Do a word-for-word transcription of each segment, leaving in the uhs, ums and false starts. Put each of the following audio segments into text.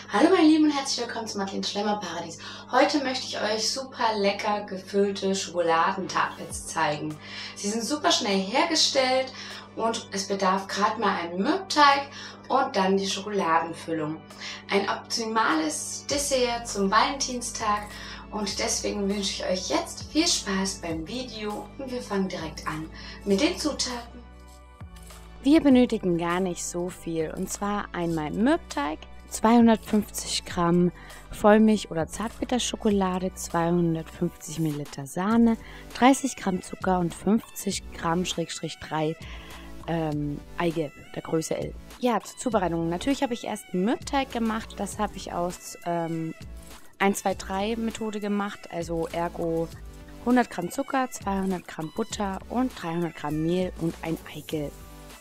Hallo meine Lieben und herzlich willkommen zum Madeleines Schlemmerparadies. Heute möchte ich euch super lecker gefüllte Schokoladentartlets zeigen. Sie sind super schnell hergestellt und es bedarf gerade mal einen Mürbteig und dann die Schokoladenfüllung. Ein optimales Dessert zum Valentinstag und deswegen wünsche ich euch jetzt viel Spaß beim Video und wir fangen direkt an mit den Zutaten. Wir benötigen gar nicht so viel, und zwar einmal Mürbteig, zweihundertfünfzig Gramm Vollmilch- oder Zartbitterschokolade, zweihundertfünfzig Milliliter Sahne, dreißig Gramm Zucker und fünfzig Gramm drei ähm, Eigelb der Größe L. Ja, zur Zubereitung. Natürlich habe ich erst einen Mürbteig gemacht. Das habe ich aus ähm, eins zwei drei Methode gemacht, also ergo hundert Gramm Zucker, zweihundert Gramm Butter und dreihundert Gramm Mehl und ein Eigelb.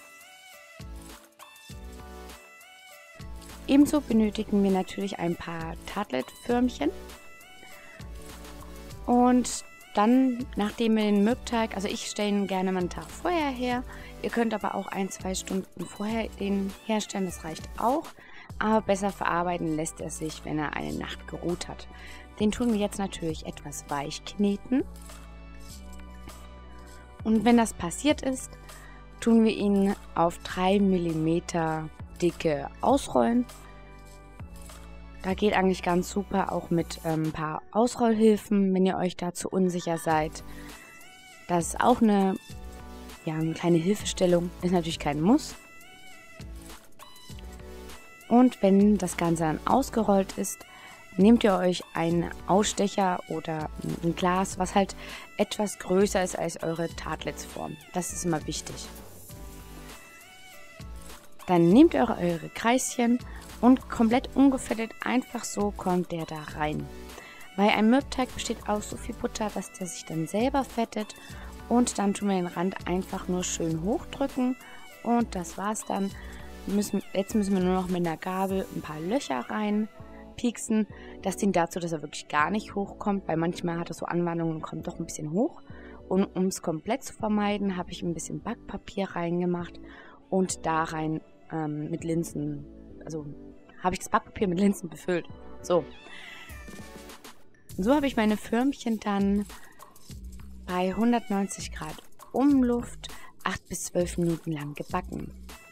Ebenso benötigen wir natürlich ein paar Tartlet-Förmchen. Und dann, nachdem wir den Mürbteig, also ich stelle ihn gerne mal einen Tag vorher her. Ihr könnt aber auch ein, zwei Stunden vorher den herstellen, das reicht auch. Aber besser verarbeiten lässt er sich, wenn er eine Nacht geruht hat. Den tun wir jetzt natürlich etwas weich kneten. Und wenn das passiert ist, tun wir ihn auf drei Millimeter dicke ausrollen. Da geht eigentlich ganz super auch mit ähm, ein paar Ausrollhilfen, wenn ihr euch dazu unsicher seid. Das ist auch eine, ja, eine kleine Hilfestellung, ist natürlich kein Muss. Und wenn das Ganze dann ausgerollt ist, nehmt ihr euch einen Ausstecher oder ein Glas, was halt etwas größer ist als eure Tartletsform. Das ist immer wichtig. Dann nehmt ihr eure Kreischen und komplett ungefettet, einfach so kommt der da rein. Weil ein Mürbteig besteht aus so viel Butter, dass der sich dann selber fettet. Und dann tun wir den Rand einfach nur schön hochdrücken. Und das war's dann. Müssen, jetzt müssen wir nur noch mit einer Gabel ein paar Löcher reinpieksen. Das dient dazu, dass er wirklich gar nicht hochkommt, weil manchmal hat er so Anwandlungen und kommt doch ein bisschen hoch. Und um es komplett zu vermeiden, habe ich ein bisschen Backpapier reingemacht und da rein ähm, mit Linsen, also habe ich das Backpapier mit Linsen befüllt. So. So habe ich meine Förmchen dann bei hundertneunzig Grad Umluft acht bis zwölf Minuten lang gebacken.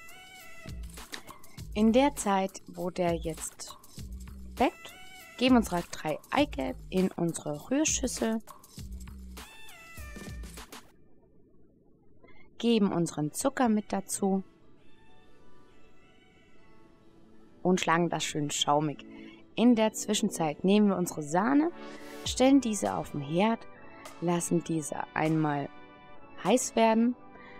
In der Zeit, wo der jetzt backt, geben wir unsere drei Eigelb in unsere Rührschüssel, geben unseren Zucker mit dazu und schlagen das schön schaumig. In der Zwischenzeit nehmen wir unsere Sahne, stellen diese auf den Herd, lassen diese einmal heiß werden.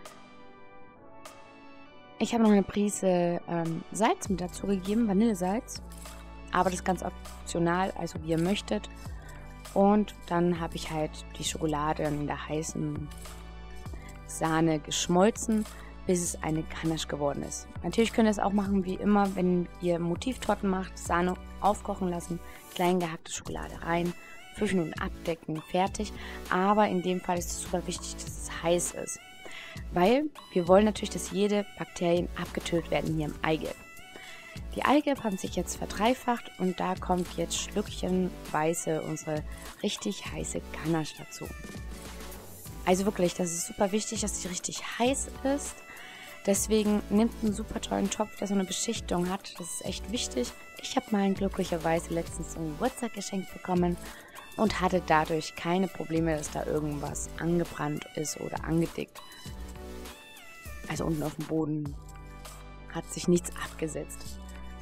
Ich habe noch eine Prise ähm, Salz mit dazu gegeben, Vanillesalz, aber das ist ganz optional, also wie ihr möchtet. Und dann habe ich halt die Schokolade in der heißen Sahne geschmolzen, bis es eine Ganache geworden ist. Natürlich könnt ihr es auch machen wie immer, wenn ihr Motivtorten macht, Sahne aufkochen lassen, klein gehackte Schokolade rein, fünf Minuten abdecken, fertig. Aber in dem Fall ist es super wichtig, dass es heiß ist, weil wir wollen natürlich, dass jede Bakterien abgetötet werden hier im Eigelb. Die Eigelb haben sich jetzt verdreifacht und da kommt jetzt schlückchenweise unsere richtig heiße Ganache dazu. Also wirklich, das ist super wichtig, dass sie richtig heiß ist. Deswegen nehmt einen super tollen Topf, der so eine Beschichtung hat. Das ist echt wichtig. Ich habe meinen glücklicherweise letztens zum Geburtstag geschenkt bekommen und hatte dadurch keine Probleme, dass da irgendwas angebrannt ist oder angedickt. Also unten auf dem Boden hat sich nichts abgesetzt.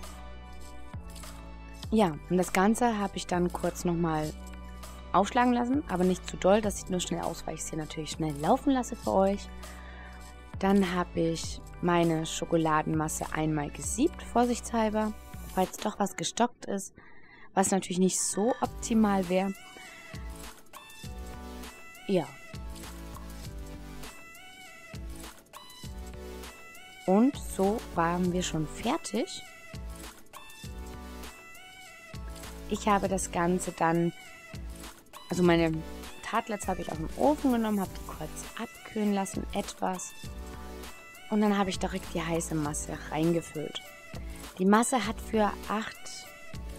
Ja, und das Ganze habe ich dann kurz nochmal aufschlagen lassen, aber nicht zu doll, dass ich nur schnell aus, weil ich es hier natürlich schnell laufen lasse für euch. Dann habe ich meine Schokoladenmasse einmal gesiebt, vorsichtshalber, falls doch was gestockt ist, was natürlich nicht so optimal wäre. Ja. Und so waren wir schon fertig. Ich habe das Ganze dann, also meine Tartlets habe ich aus dem Ofen genommen, habe die kurz abkühlen lassen, etwas. Und dann habe ich direkt die heiße Masse reingefüllt. Die Masse hat für acht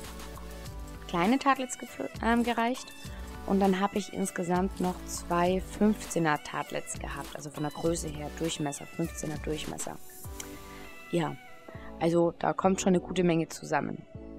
kleine Tartlets ähm, gereicht. Und dann habe ich insgesamt noch zwei fünfzehner Tartlets gehabt. Also von der Größe her, Durchmesser, fünfzehner Durchmesser. Ja, also da kommt schon eine gute Menge zusammen.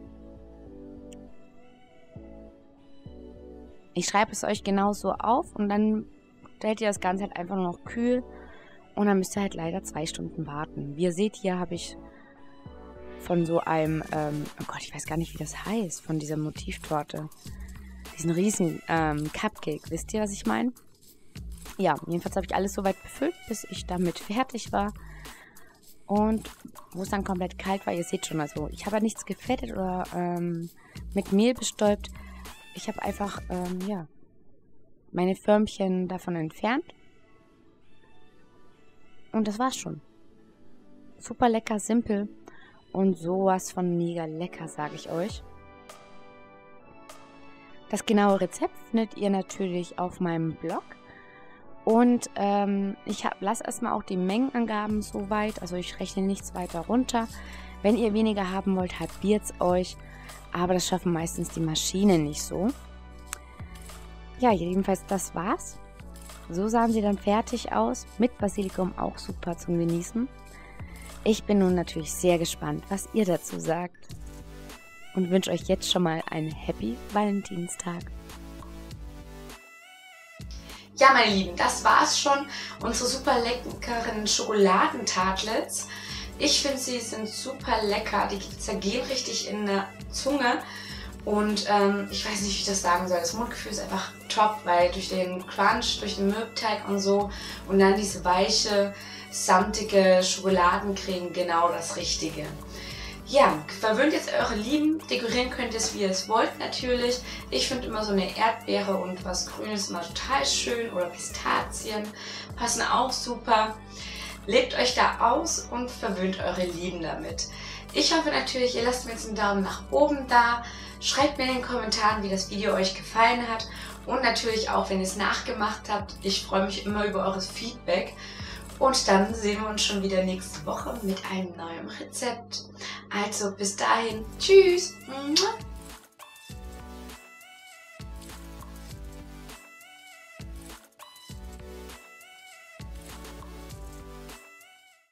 Ich schreibe es euch genauso auf und dann stellt ihr das Ganze halt einfach nur noch kühl. Und dann müsst ihr halt leider zwei Stunden warten. Wie ihr seht, hier habe ich von so einem, ähm, oh Gott, ich weiß gar nicht, wie das heißt, von dieser Motivtorte. Diesen riesen ähm, Cupcake. Wisst ihr, was ich meine? Ja, jedenfalls habe ich alles soweit befüllt, bis ich damit fertig war. Und wo es dann komplett kalt war, ihr seht schon, also ich habe ja nichts gefettet oder ähm, mit Mehl bestäubt. Ich habe einfach, ähm, ja, meine Förmchen davon entfernt. Und das war's schon. Super lecker, simpel und sowas von mega lecker, sage ich euch. Das genaue Rezept findet ihr natürlich auf meinem Blog. Und ähm, ich lasse erstmal auch die Mengenangaben so weit. Also ich rechne nichts weiter runter. Wenn ihr weniger haben wollt, halbiert es euch. Aber das schaffen meistens die Maschinen nicht so. Ja, jedenfalls das war's. So sahen sie dann fertig aus. Mit Basilikum auch super zum Genießen. Ich bin nun natürlich sehr gespannt, was ihr dazu sagt. Und wünsche euch jetzt schon mal einen Happy Valentinstag. Ja, meine Lieben, das war's schon. Unsere super leckeren Schokoladentartlets. Ich finde, sie sind super lecker. Die zergehen richtig in der Zunge. Und ähm, ich weiß nicht, wie ich das sagen soll. Das Mundgefühl ist einfach top, weil durch den Crunch, durch den Mürbteig und so und dann diese weiche, samtige Schokoladencreme, genau das Richtige. Ja, verwöhnt jetzt eure Lieben. Dekorieren könnt ihr es, wie ihr es wollt natürlich. Ich finde immer so eine Erdbeere und was Grünes immer total schön. Oder Pistazien passen auch super. Lebt euch da aus und verwöhnt eure Lieben damit. Ich hoffe natürlich, ihr lasst mir jetzt einen Daumen nach oben da. Schreibt mir in den Kommentaren, wie das Video euch gefallen hat. Und natürlich auch, wenn ihr es nachgemacht habt. Ich freue mich immer über eures Feedback. Und dann sehen wir uns schon wieder nächste Woche mit einem neuen Rezept. Also bis dahin, tschüss!